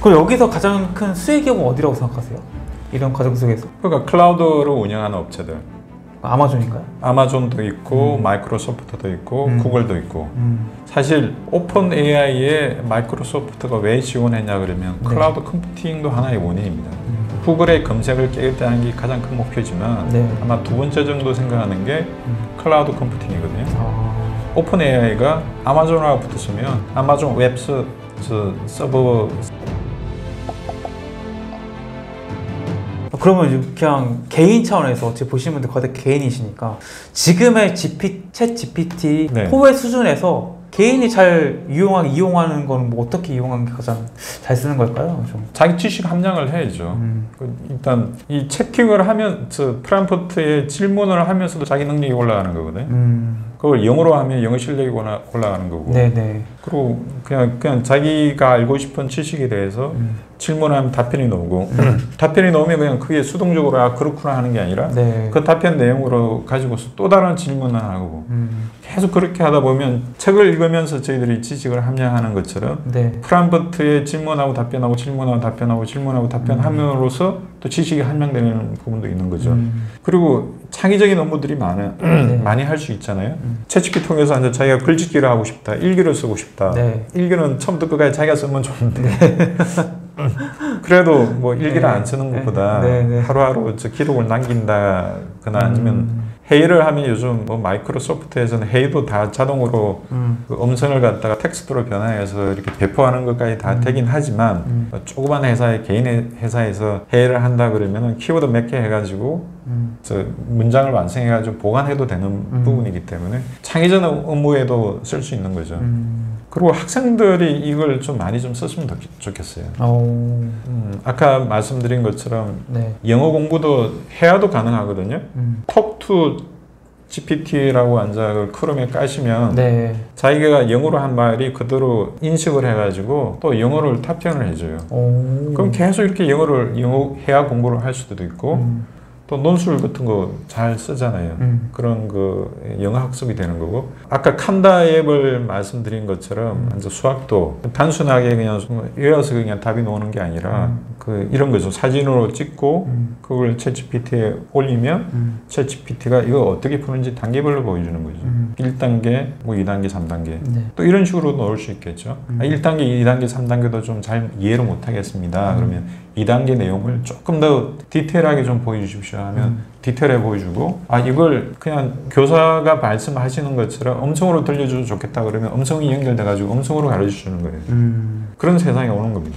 그럼 여기서 가장 큰 수익 기업은 어디라고 생각하세요? 이런 과정 속에서? 그러니까 클라우드를 운영하는 업체들. 아마존인가요? 아마존도 있고 마이크로소프트도 있고 구글도 있고 사실 오픈 AI에 마이크로소프트가 왜 지원했냐 그러면 네. 클라우드 컴퓨팅도 하나의 원인입니다. 구글의 검색을 깨겠다는 게 가장 큰 목표지만 네. 아마 두 번째 정도 생각하는 게 클라우드 컴퓨팅이거든요. 오픈 AI가 아마존하고 붙었으면 아마존 웹 서버 그러면 이제 그냥 개인 차원에서 어찌 보시는 분들 거의 다 개인이시니까 지금의 챗 GPT 네. 포의 수준에서 개인이 잘 이용하는 거는 뭐 어떻게 이용하는 게 가장 잘 쓰는 걸까요? 좀. 자기 지식 함량을 해야죠. 일단 이 채팅을 하면서 프롬프트에 질문을 하면서도 자기 능력이 올라가는 거거든요. 그걸 영어로 하면 영어 실력이 올라가는 거고. 네네. 그리고 그냥 자기가 알고 싶은 지식에 대해서 질문하면 답변이 나오고 답변이 나오면 그냥 그게 수동적으로 아 그렇구나 하는 게 아니라 네. 그 답변 내용으로 가지고서 또 다른 질문을 하고 계속 그렇게 하다 보면 책을 읽으면서 저희들이 지식을 함양하는 것처럼 네. 프롬프트에 질문하고 답변하고 질문하고 답변하고 질문하고 답변함으로써 또 지식이 함양되는 부분도 있는 거죠. 그리고 창의적인 업무들이 많이 할 수 있잖아요. 챗GPT 통해서 이제 자기가 글짓기를 하고 싶다, 일기를 쓰고 싶다. 네. 일기는 처음부터 끝까지 자기가 쓰면 좋은데 그래도 뭐 일기를 네. 안 쓰는 것보다 네. 하루하루 저 기록을 남긴다거나 아니면 회의를 하면 요즘 뭐 마이크로소프트에서는 회의도 다 자동으로 그 음성을 갖다가 텍스트로 변화해서 이렇게 배포하는 것까지 다 되긴 하지만 조그만 회사에 개인 회사에서 회의를 한다 그러면은 키워드 몇 개 해가지고 저 문장을 완성해가지고 보관해도 되는 부분이기 때문에 창의적 업무에도 쓸 수 있는 거죠. 그리고 학생들이 이걸 좀 많이 좀 썼으면 좋겠어요. 아까 말씀드린 것처럼 네. 영어 공부도 해야도 가능하거든요. 톡투 GPT라고 앉아 크롬에 까시면 네. 자기가 영어로 한 말이 그대로 인식을 해가지고 또 영어를 답변을 해줘요. 그럼 계속 이렇게 영어 회화 공부를 할 수도 있고 또 논술 같은 거 잘 쓰잖아요. 그런 그 영어 학습이 되는 거고 아까 칸다 앱을 말씀드린 것처럼 이제 수학도 단순하게 그냥 외워서 그냥 답이 나오는 게 아니라 그 이런 거죠. 사진으로 찍고 그걸 챗GPT에 올리면 챗GPT가 이거 어떻게 푸는지 단계별로 보여주는 거죠. 1단계, 뭐 2단계, 3단계 네. 또 이런 식으로 넣을 수 있겠죠. 1단계, 2단계, 3단계도 좀 잘 이해를 못 하겠습니다. 그러면 2단계 내용을 조금 더 디테일하게 좀 보여주십시오 하면 디테일해 보여주고 아 이걸 그냥 교사가 말씀하시는 것처럼 음성으로 들려줘도 좋겠다 그러면 음성이 연결돼 가지고 음성으로 가르쳐 주는 거예요. 그런 세상이 오는 겁니다.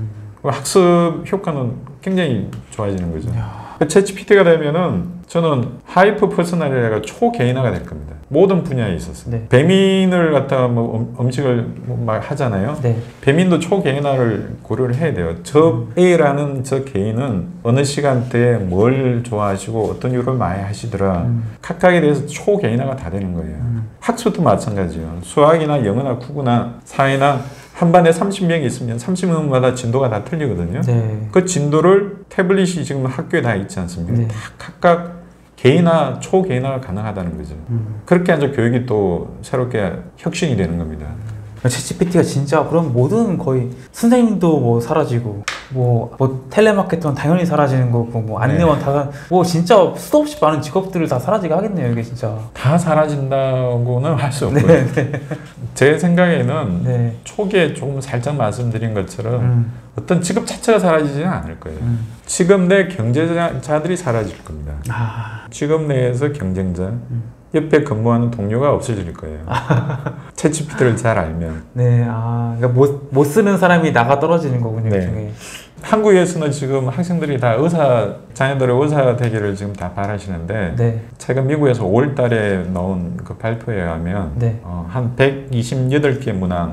학습 효과는 굉장히 좋아지는 거죠. 챗GPT가 되면은 저는 하이퍼 퍼스널리티가 초개인화가 될 겁니다. 모든 분야에 있어서. 네. 배민을 갖다가 뭐 음식을 막 하잖아요. 네. 배민도 초개인화를 고려를 해야 돼요. 저 A라는 저 개인은 어느 시간대에 뭘 좋아하시고 어떤 일을 많이 하시더라. 각각에 대해서 초개인화가 다 되는 거예요. 학습도 마찬가지예요. 수학이나 영어나 국어나 사회나 한 반에 30명이 있으면 30명마다 진도가 다 틀리거든요. 네. 그 진도를 태블릿이 지금 학교에 다 있지 않습니까? 네. 다 각각 개인화, 초개인화가 가능하다는 거죠. 그렇게 이제 교육이 또 새롭게 혁신이 되는 겁니다. 챗GPT가 진짜 그럼 모든 거의 선생님도 뭐 사라지고 뭐 텔레마케터는 당연히 사라지는 거고 뭐 안내원 뭐 진짜 수도 없이 많은 직업들을 다 사라지게 하겠네요. 이게 진짜 다 사라진다고는 할 수 없고요. 네. 제 생각에는 네. 초기에 조금 살짝 말씀드린 것처럼 어떤 직업 자체가 사라지지는 않을 거예요. 직업 내 경쟁자들이 사라질 겁니다. 직업 내에서 경쟁자, 옆에 근무하는 동료가 없어질 거예요. 챗GPT를 잘 알면. 네, 그러니까 못 쓰는 사람이 나가 떨어지는 거군요. 네. 중에. 한국에서는 지금 학생들이 다 자녀들의 의사 되기를 지금 다 바라시는데, 네. 최근 미국에서 5월 달에 나온 그 발표에 의하면, 네. 한 128개 문항,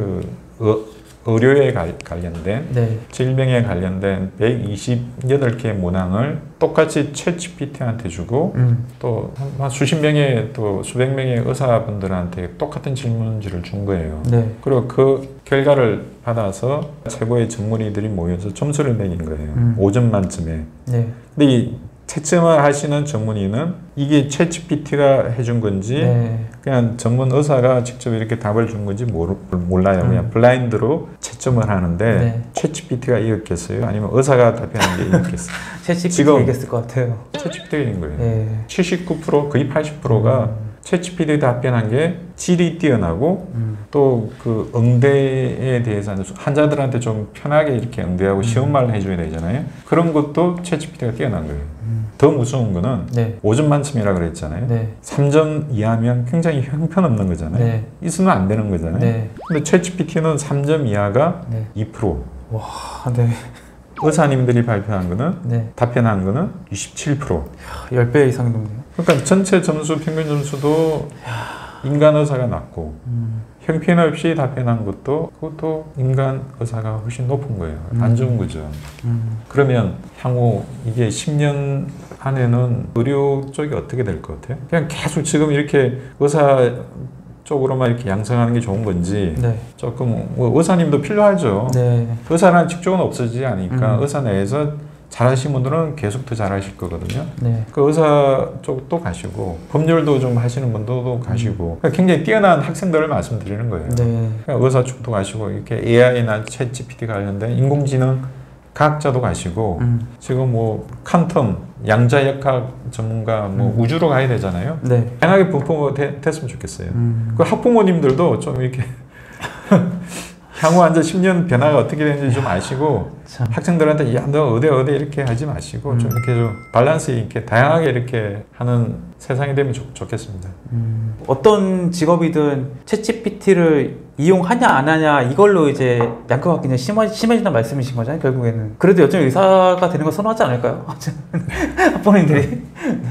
의료에 관련된, 네. 질병에 관련된 128개의 문항을 똑같이 챗GPT한테 주고 또 한 수십 명의 또 수백 명의 의사분들한테 똑같은 질문지를 준 거예요. 네. 그리고 그 결과를 받아서 최고의 전문의들이 모여서 점수를 매긴 거예요. 5점 만점에. 네. 근데 이 채점을 하시는 전문의는 이게 챗GPT가 해준 건지 네. 그냥 전문 의사가 직접 이렇게 답을 준 건지 몰라요. 그냥 블라인드로 채점을 하는데 네. 챗GPT가 이겼겠어요? 아니면 의사가 답변한 게 이겼겠어요? 챗GPT가 이겼을 것 같아요. 챗GPT가 이긴 거예요. 네. 79% 거의 80%가 챗GPT 답변한 게 질이 뛰어나고 또 그 응대에 대해서는 환자들한테 좀 편하게 이렇게 응대하고 쉬운 말을 해줘야 되잖아요. 그런 것도 챗GPT가 뛰어난 거예요. 더 무서운 거는 네. 5점 만점이라 그랬잖아요. 네. 3점 이하면 굉장히 형편없는 거잖아요. 네. 있으면 안 되는 거잖아요. 네. 근데 챗GPT는 3점 이하가 네. 2%. 와, 네. 의사님들이 발표한 거는 네. 답변한 거는 27%. 10배 이상이 높네요. 그러니까 전체 점수 평균 점수도 인간 의사가 낮고 형편없이 답변한 그것도 인간 의사가 훨씬 높은 거예요. 안 좋은 거죠. 그러면 향후 이게 10년 안에는 의료 쪽이 어떻게 될 것 같아요? 그냥 계속 지금 이렇게 의사 쪽으로만 이렇게 양성하는 게 좋은 건지 네. 조금 뭐 의사님도 필요하죠. 네. 의사라는 직종은 없어지지 않으니까 의사 내에서 잘하신 분들은 계속 더 잘하실 거거든요. 네. 그 의사 쪽도 가시고 법률도 좀 하시는 분들도 가시고 그러니까 굉장히 뛰어난 학생들을 말씀드리는 거예요. 네. 그러니까 의사 쪽도 가시고 이렇게 AI나 챗GPT 관련된 인공지능 과학자도 가시고 지금 뭐 퀀텀 양자역학 전문가 뭐 우주로 가야 되잖아요. 네. 다양하게 분포됐으면 좋겠어요. 그 학부모님들도 좀 이렇게 향후 한 10년 변화가 어떻게 되는지 좀 아시고 참. 학생들한테 야 너 어디 이렇게 하지 마시고 좀 이렇게 좀 밸런스 있게 다양하게 이렇게 하는 세상이 되면 좋겠습니다. 어떤 직업이든 챗GPT를 이용하냐 안 하냐 이걸로 이제 양극화가 그냥 심해진다는 말씀이신 거잖아요, 결국에는. 그래도 여전히 의사가 되는 걸 선호하지 않을까요? 학부모님들이.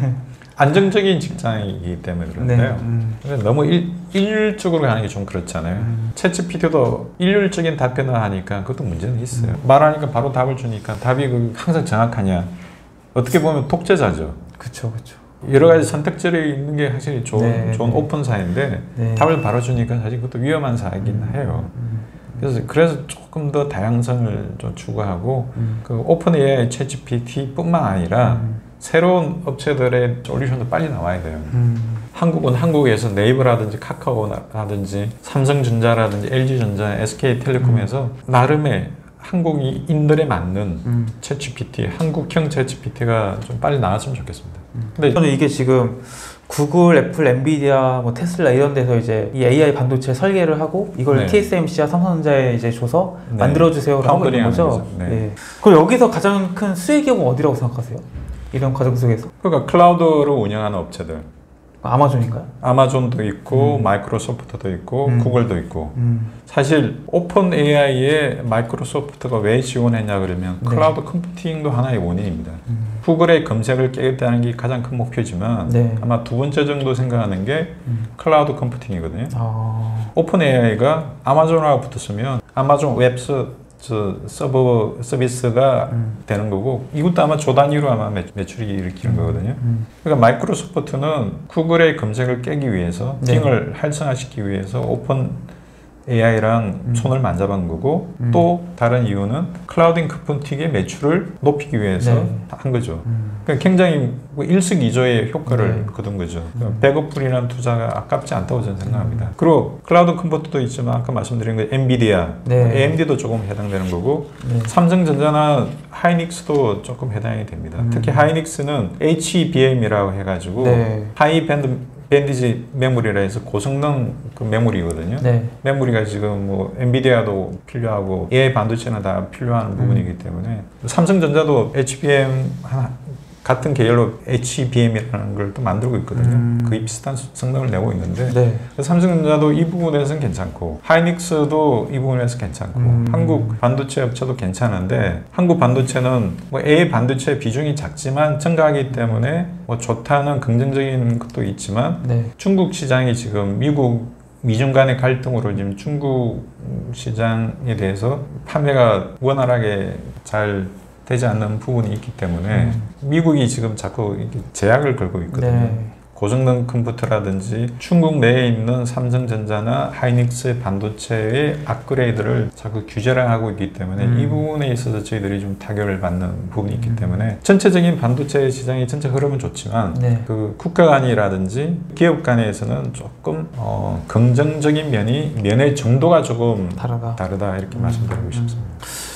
안정적인 직장이기 때문에 그런데요. 근데 너무 일률적으로 가는 게 좀 그렇잖아요. 챗GPT도 일률적인 답변을 하니까 그것도 문제는 있어요. 말하니까 바로 답을 주니까 답이 항상 정확하냐. 어떻게 보면 독재자죠. 그렇죠, 그렇죠. 여러 가지 선택지를 있는 게 확실히 좋은 네. 오픈 사회인데 네. 답을 바로 주니까 사실 그것도 위험한 사회이긴 해요. 그래서 조금 더 다양성을 좀 추구하고 그 오픈 AI 챗GPT뿐만 아니라 새로운 업체들의 솔루션도 빨리 나와야 돼요. 한국은 한국에서 네이버라든지 카카오라든지 삼성전자라든지 LG전자, SK텔레콤에서 나름의 한국인들에 맞는 챗GPT, 한국형 챗GPT가 좀 빨리 나왔으면 좋겠습니다. 근데 저는 이게 지금 구글, 애플, 엔비디아, 뭐 테슬라 이런 데서 이제 이 AI 반도체 설계를 하고 이걸 네. TSMC와 삼성전자에 이제 줘서 네. 만들어주세요라고 하고 있는 거죠. 네. 네. 그럼 여기서 가장 큰 수익 기업은 어디라고 생각하세요? 이런 과정 속에서? 그러니까 클라우드를 운영하는 업체들, 아마존인가요? 아마존도 있고 마이크로소프트도 있고 구글도 있고 사실 오픈 AI에 마이크로소프트가 왜 지원했냐 그러면 네. 클라우드 컴퓨팅도 하나의 원인입니다. 구글의 검색을 깨겠다는 게 가장 큰 목표지만 네. 아마 두 번째 정도 생각하는 게 클라우드 컴퓨팅이거든요. 아... 오픈 AI가 아마존하고 붙었으면 아마존 웹 서버 서비스가 되는 거고 이것도 아마 조 단위로 아마 매출이 일으키는 거거든요. 그러니까 마이크로소프트는 구글의 검색을 깨기 위해서 네. 빙을 활성화시키기 위해서 오픈 AI랑 손을 만져본 거고 또 다른 이유는 클라우드 컴퓨팅의 매출을 높이기 위해서 네. 한 거죠. 그러니까 굉장히 뭐 일석이조의 효과를 네. 거둔 거죠. 그러니까 100억 불이라는 투자가 아깝지 않다고 저는 생각합니다. 그리고 클라우드 컴퓨터도 있지만 아까 말씀드린 거 엔비디아, 네. AMD도 조금 해당되는 거고 네. 삼성전자나 하이닉스도 조금 해당이 됩니다. 특히 하이닉스는 HBM이라고 해가지고 네. 하이 밴디지 메모리라 해서 고성능 그 메모리거든요. 네. 메모리가 지금 뭐 엔비디아도 필요하고 AI 반도체는 다 필요한 부분이기 때문에 삼성전자도 HBM 같은 계열로 HBM이라는 걸 또 만들고 있거든요. 거의 비슷한 성능을 내고 있는데 네. 삼성전자도 이 부분에서는 괜찮고 하이닉스도 이 부분에서 괜찮고 한국 반도체 업체도 괜찮은데 한국 반도체는 뭐 AI 반도체 비중이 작지만 증가하기 때문에 뭐 좋다는 긍정적인 것도 있지만 네. 중국 시장이 지금 미중 간의 갈등으로 지금 중국 시장에 대해서 판매가 원활하게 잘 되지 않는 부분이 있기 때문에 미국이 지금 자꾸 이렇게 제약을 걸고 있거든요. 네. 고성능 컴퓨터라든지 중국 내에 있는 삼성전자나 하이닉스 반도체의 업그레이드를 자꾸 규제를 하고 있기 때문에 이 부분에 있어서 저희들이 좀 타격을 받는 부분이 있기 때문에 전체적인 반도체 시장의 전체 흐름은 좋지만 네. 그 국가 간이라든지 기업 간에서는 조금 긍정적인 면의 정도가 조금 다르다 이렇게 말씀드리고 싶습니다.